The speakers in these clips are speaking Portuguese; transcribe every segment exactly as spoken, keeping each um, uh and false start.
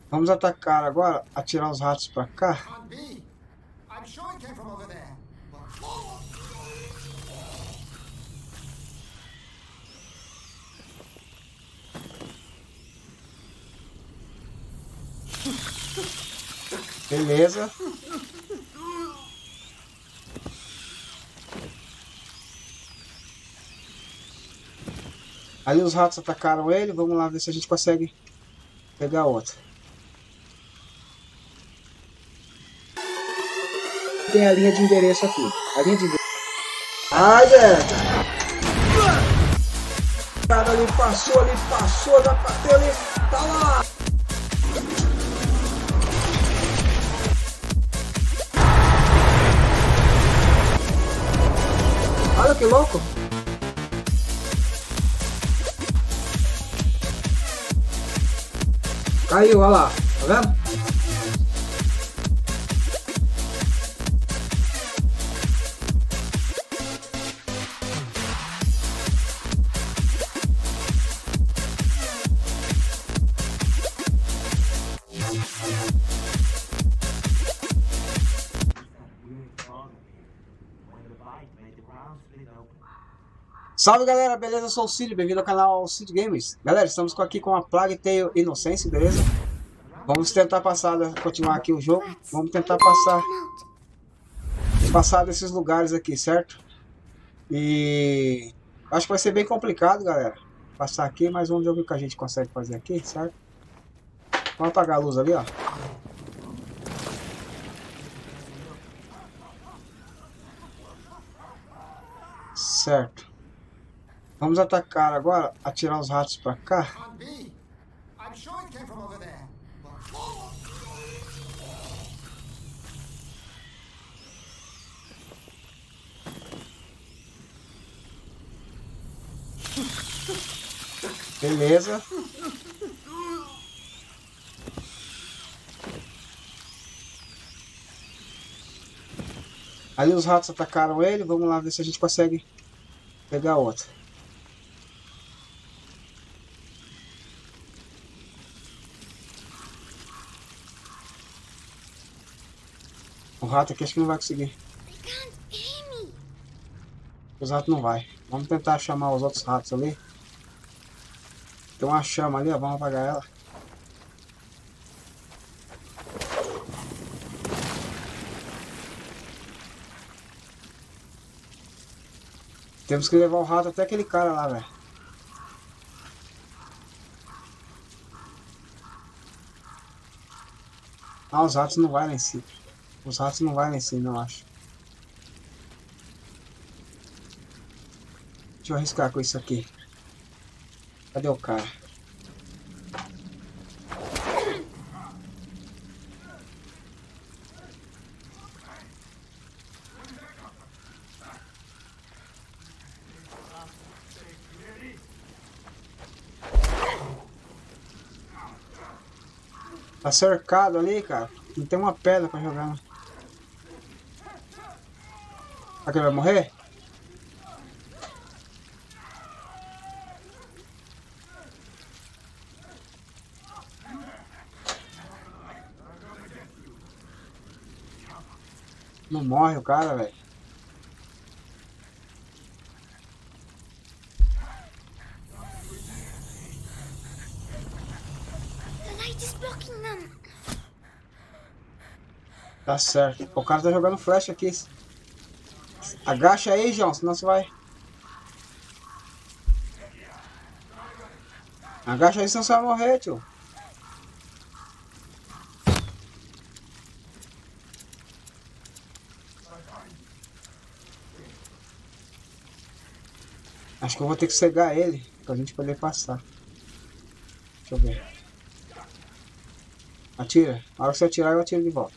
Vamos atacar agora, atirar os ratos pra cá. Can't be. I'm sure it came from over there. Beleza. Ali os ratos atacaram ele. Vamos lá ver se a gente consegue pegar outro. Tem a linha de endereço aqui. A linha de endereço. Ai, velho. O cara ali passou, ali passou, já bateu ali. Tá lá. Olha que louco. Caiu, olha lá. Tá vendo? Salve galera, beleza? Eu sou o Cid, bem-vindo ao canal Cid Games. Galera, estamos aqui com a Plague Tale Innocence, beleza? Vamos tentar passar, continuar aqui o jogo. Vamos tentar passar Passar desses lugares aqui, certo? E acho que vai ser bem complicado, galera, passar aqui, mas vamos ver o que a gente consegue fazer aqui, certo? Vamos apagar a luz ali, ó. Certo. Vamos atacar agora, atirar os ratos pra cá. Can't be. I'm sure it came from over there. Beleza. Ali os ratos atacaram ele. Vamos lá ver se a gente consegue pegar outro. O rato aqui acho que não vai conseguir. Os ratos não vai. Vamos tentar chamar os outros ratos ali. Tem uma chama ali, ó. Vamos apagar ela. Temos que levar o rato até aquele cara lá, velho. Ah, os ratos não vai lá em cima. Os ratos não vai lá em cima, eu acho. Deixa eu arriscar com isso aqui. Cadê o cara? Tá cercado ali, cara. Não tem uma pedra pra jogar. Não. Será que ele vai morrer? Não morre o cara, velho. Tá certo. O cara tá jogando flecha aqui. Agacha aí, João, senão você vai... Agacha aí, senão você vai morrer, tio. Acho que eu vou ter que cegar ele pra gente poder passar. Deixa eu ver. Atira. Na hora que você atirar, eu atiro de volta.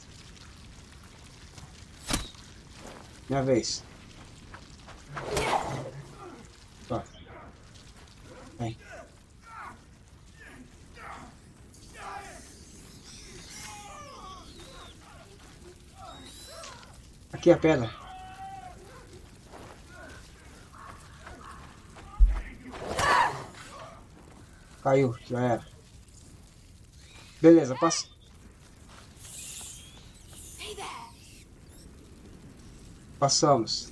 Minha vez. Ó. Vem. Aqui a pedra. Caiu, já era. Beleza, passa. Hey there. Passamos.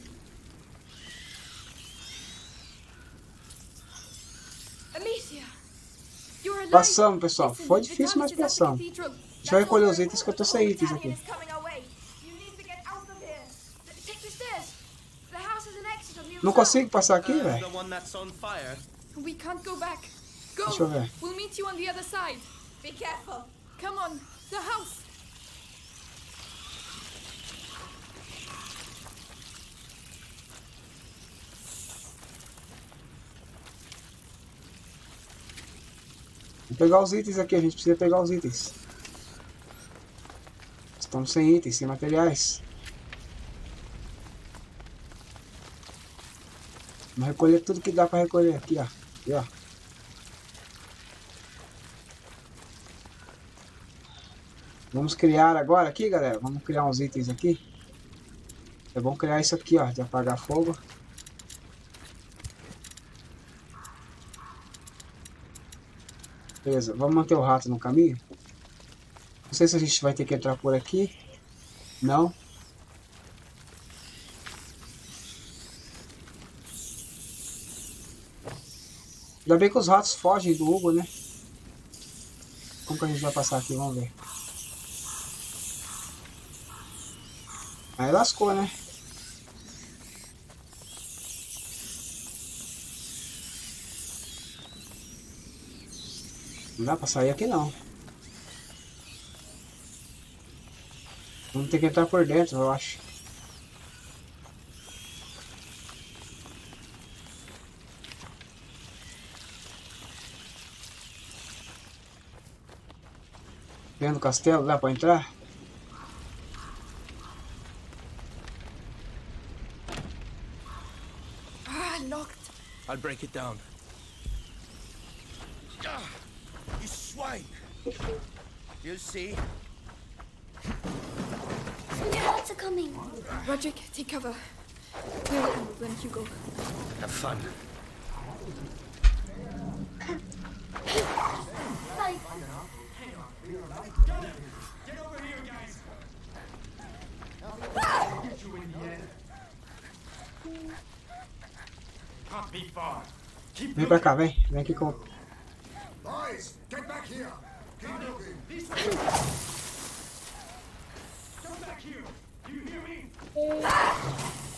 Amicia. You're alive. Passamos, pessoal. Listen, Foi the difícil, mas TARDIS is at the passamos. cathedral. Deixa eu recolher os itens que eu tô sem itens Battalion aqui. is coming our way. You need to get out of here. Take the stairs. The house has an exit on the other Não side. consigo passar aqui, Uh, velho. the one that's on fire. We can't go back. Go. Deixa eu ver. We'll meet you on the other side. Be careful. Come on. The house. Vou pegar os itens aqui, a gente precisa pegar os itens. Estamos sem itens, sem materiais. Vamos recolher tudo que dá pra recolher aqui, ó. Aqui, ó. Vamos criar agora aqui, galera. Vamos criar uns itens aqui. É bom criar isso aqui, ó, de apagar fogo. Beleza, vamos manter o rato no caminho. Não sei se a gente vai ter que entrar por aqui. Não. Ainda bem que os ratos fogem do Hugo, né? Como que a gente vai passar aqui? Vamos ver. Aí lascou, né? Não dá pra sair aqui não. Vamos ter que entrar por dentro, eu acho. Dentro do castelo, dá pra entrar? Ah, locked. I'll break it down. Ah, you swine! You see? The rats are coming. Roderick, take cover. We'll handle them, Hugo. Have fun. Like, Get over here, guys. Get you in the end. Can't be far. Keep Vem pra cá, vem. Vem aqui com... Boys, get back here. Keep moving. This way. Come back here. Do you hear me?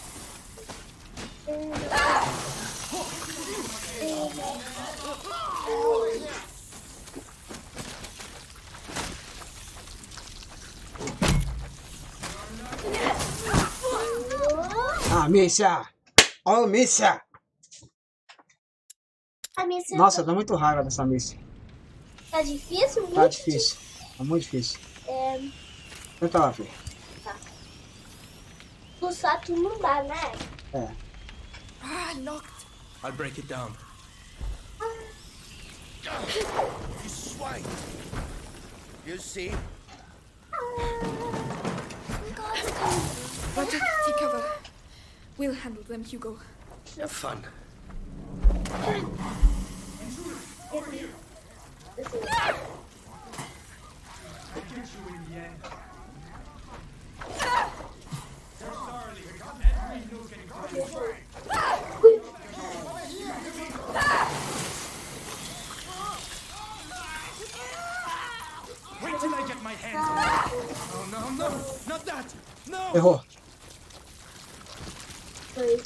Ah, Mícia! Ó, Mícia! a minha Nossa, dá muito raiva dessa Mícia. tá difícil? Muito Tá difícil. Tá muito difícil. É, Tenta lá, filho. no sato não dá, né? É. Ah, locked. I'll break it down. Ah, you swine! You see? Roderick, take cover. We'll handle them, Hugo. Have fun. Wait till I get my hands on it. Oh no, no! Not that! No! Errou. Foi.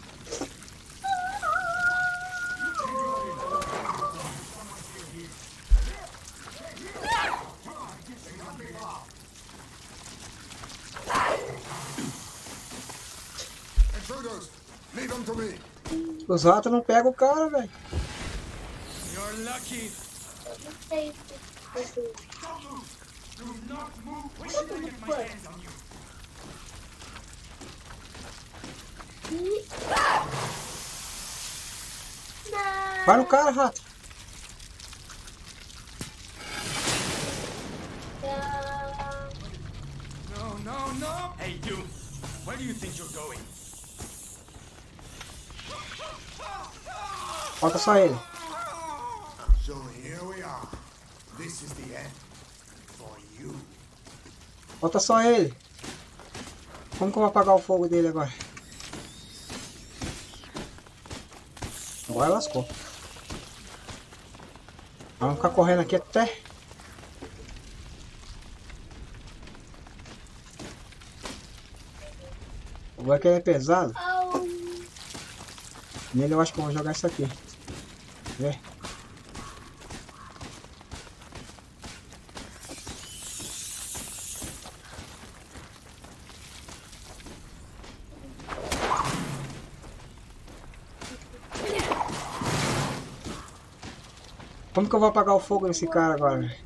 Intruders, leave them to me. Os ratos não pegam o cara, velho. You're lucky! Eu não sei se esse- Do not move. Wait till I get my hands on you. Ih. Não. Vai no cara, rato. No, no, no. Hey, you. Where do you think you're going? Falta só ele. So here we are. This is the end. for you. Falta só ele. Como que eu vou apagar o fogo dele agora? Agora lascou. Vamos ficar correndo aqui até... Agora que ele é pesado. Au. Nele eu acho que eu vou jogar isso aqui. Vê? Como que eu vou apagar o fogo nesse cara agora, velho?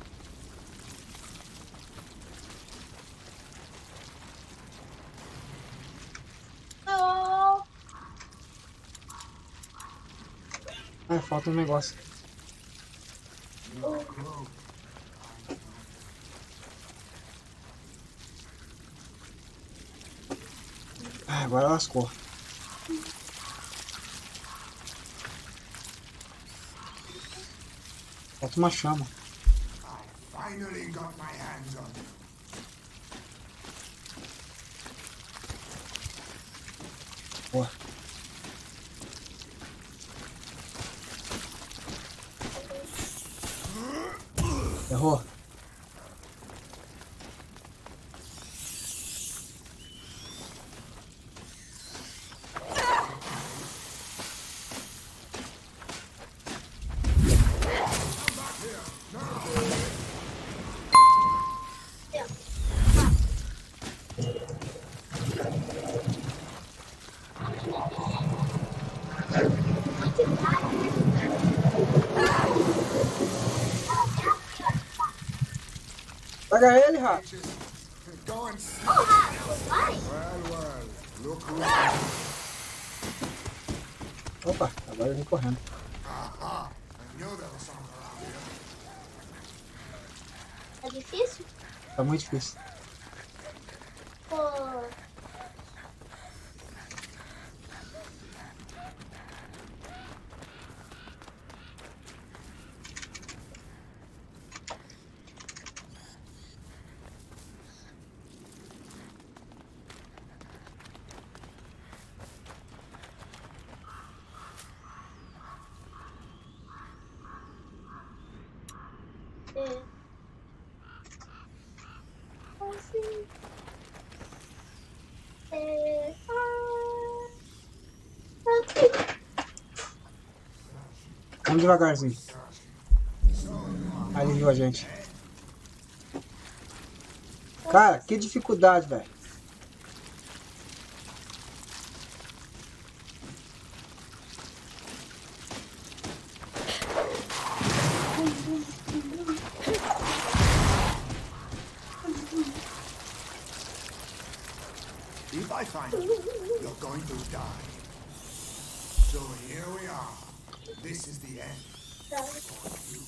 Oh. Ah, falta um negócio. Ah, agora lascou. Falta uma chama. I finally got my hands on you. Boa. Errou. Pega ele, rato. Go and see. Oh, that was fine. Well, well. Look who's Opa, agora eu vim correndo. Aha! I knew there was someone around here. Tá difícil? Tá muito difícil. Pô. É. Assim. É. Ah. Ok. Vamos devagarzinho. Aí ele viu a gente. Cara, que dificuldade, velho. If I find you, you're going to die. So here we are. This is the end for you.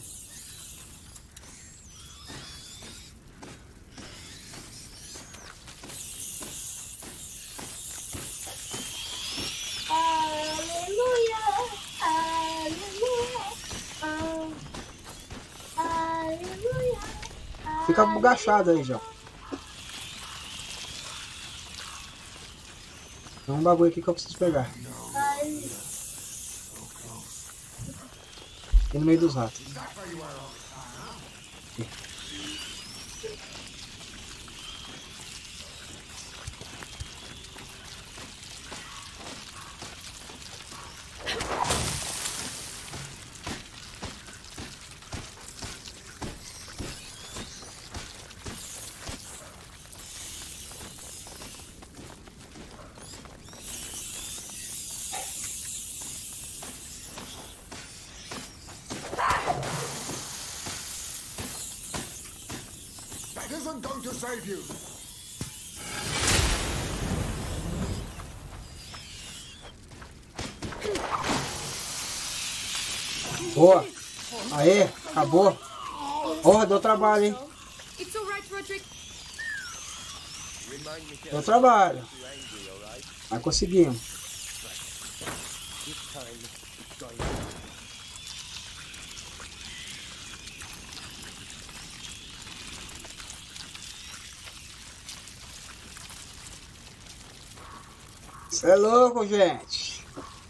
Aleluia. Aleluia. Ah. Aleluia. Fica agachado aí já. Tem um bagulho aqui que eu preciso pegar. Aleluia. Aqui no meio dos ratos. That isn't going to save you. Boa. Aê, acabou. Porra, deu trabalho, hein? It's all right, Roderick. Remind me Deu trabalho. you're angry, all right? Mas conseguimos. This time it's going. Cê é louco, gente.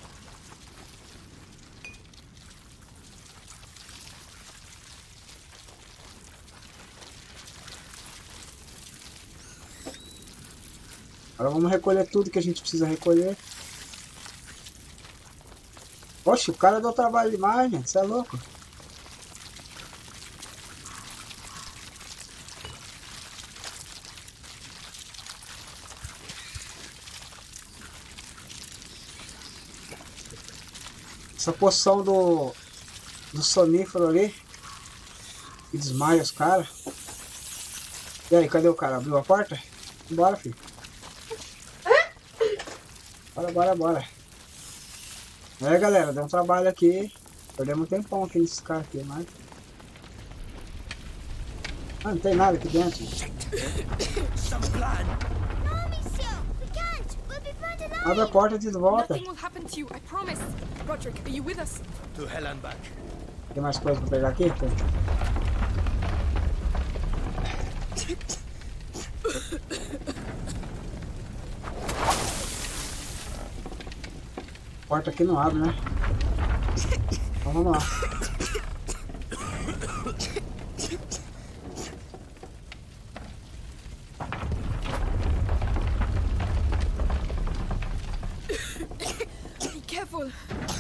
Agora vamos recolher tudo que a gente precisa recolher. Oxe, o cara deu trabalho demais, gente. Você é louco. Essa poção do, do sonífero ali, que desmaia os caras. E aí, cadê o cara? Abriu a porta? Bora, filho. Bora, bora, bora. É, galera, deu um trabalho aqui. Perdemos um tempão aqui nesses caras aqui, mas... Ah, não tem nada aqui dentro. Abre a porta de volta. Nothing will happen to you, I promise. Roderick, are you with us? To hell and back. Tem mais coisa pra pegar aqui? Tem. A porta aqui não abre, né? Então vamos lá. Be careful.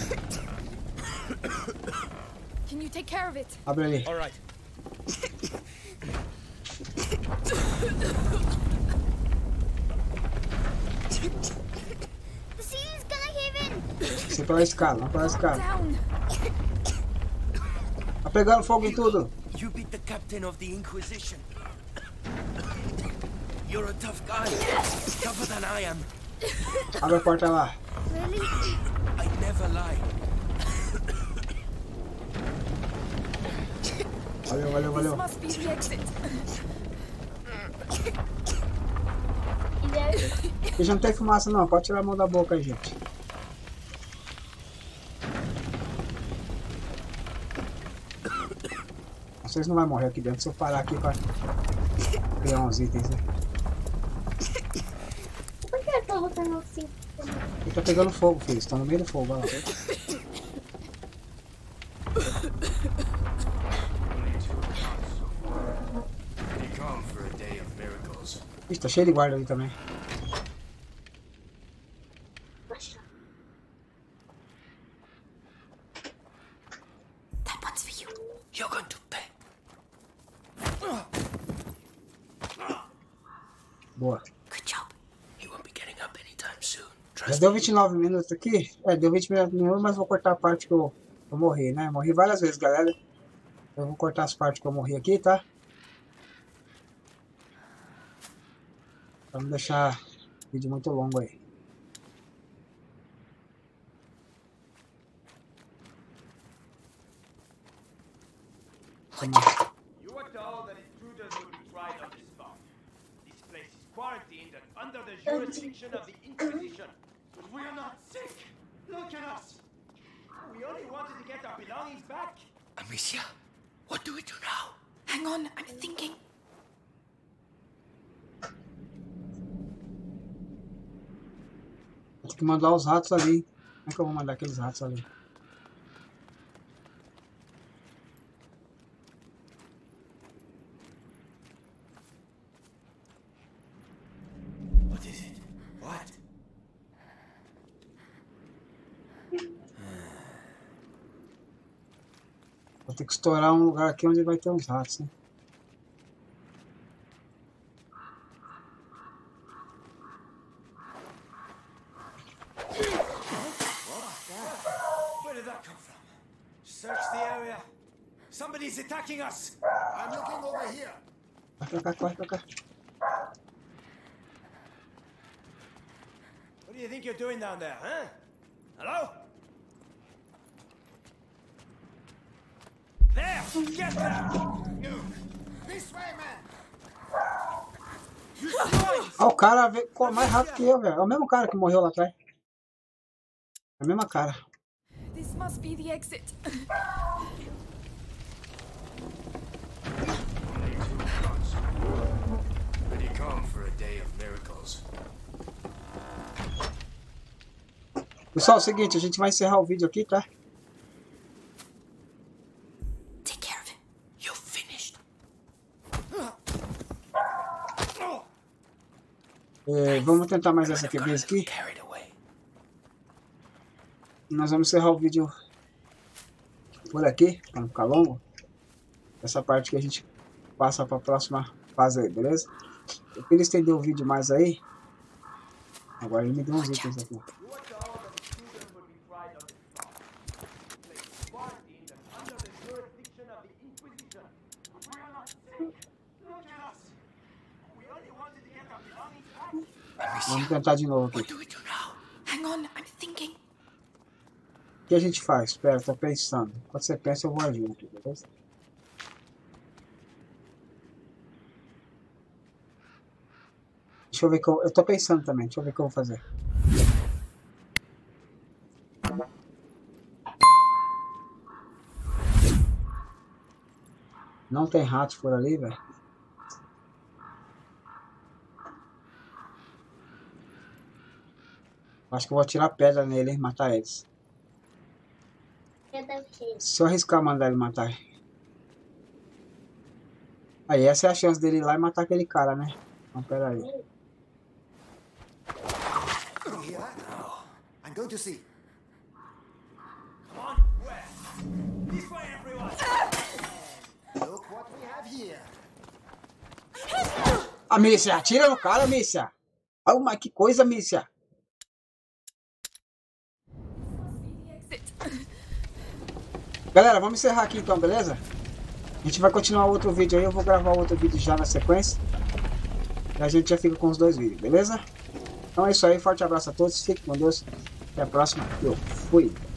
Can you take care of it? Abre ali. All right. The ceiling's gonna cave in. Você pela escada, vamos pela escada. Down. Tá pegando fogo em tudo. You beat the captain of the Inquisition. You're a tough guy. Tougher than I am. Abre a porta lá. Really? I never lie. Valeu, valeu, This valeu. must be the exit. E deve... Aqui já não tem fumaça não, pode tirar a mão da boca aí, gente. Vocês não vão morrer aqui dentro se eu parar aqui pra pegar uns itens, né? Por que eu tô botando assim? Ele tá pegando fogo, filho. Estão no meio do fogo, olha lá. We come for a day of miracles. Ixi, tá cheio de guarda ali também. That one's for you. You're going to pay. Boa. Good job. He won't be getting up anytime soon. Já Trust deu me. vinte e nove minutos aqui? É, deu vinte minutos, mas vou cortar a parte que eu, eu morri, né? Morri várias vezes, galera. Eu vou cortar as partes que eu morri aqui, tá? Pra não deixar o vídeo muito longo aí. Vamos lá. You were told that intruders would be tried on the spot. This place is quarantined and under the jurisdiction of the Inquisition. But we are not sick! Look at us! We only wanted to get our belongings back. Amicia, what do we do now? Hang on, I'm thinking. Tem que mandar os ratos ali. Como é que eu vou mandar aqueles ratos ali? What is it? What? Vou ter que estourar um lugar aqui onde vai ter uns ratos, né? Where did that come from? Search the area. Somebody's attacking us! I'm looking over here. Vai pra cá, corre pra cá. What do you think you're doing down there, huh? Hello? There! Get there! You. This way, man. You swine! Ah, o cara veio co- mais rápido que eu, velho. É o mesmo cara que morreu lá atrás. É a mesma cara. This must be the exit. We come for a day of miracles. Pessoal, é o seguinte, a gente vai encerrar o vídeo aqui, tá? Take care of him. You're finished. É, vamos tentar mais essa aqui, vez aqui. Carried away. E nós vamos encerrar o vídeo por aqui, para não ficar longo. Essa parte que a gente passa para a próxima fase aí, beleza? Eu queria estender o vídeo mais aí. Agora ele me deu uns itens aqui. You want to hold that the children will be tried on this spot. This place is quarantined and under the jurisdiction of the Inquisition. We are not sick. Look at us. We only wanted to get our belongings back. Vamos tentar de novo aqui. What do we do now? Hang on, I'm thinking. O que a gente faz? Espera, tô pensando. Quando você pensa, eu vou agir aqui, beleza? Deixa eu ver que eu... Eu tô pensando também. Deixa eu ver o que eu vou fazer. Não tem ratos por ali, velho. Acho que eu vou tirar pedra nele e matar eles. Se eu arriscar mandar ele matar. Aí, essa é a chance dele ir lá e matar aquele cara, né? Então, pera aí. You hear that? I'm going to see. Come on, where? This way, everyone. Look what we have here. A Mícia, atira no cara, Mícia. Oh, mas que coisa, Mícia. Galera, vamos encerrar aqui então, beleza? A gente vai continuar outro vídeo aí. Eu vou gravar outro vídeo já na sequência. E a gente já fica com os dois vídeos, beleza? Então é isso aí. Forte abraço a todos. Fiquem com Deus. Até a próxima. Eu fui.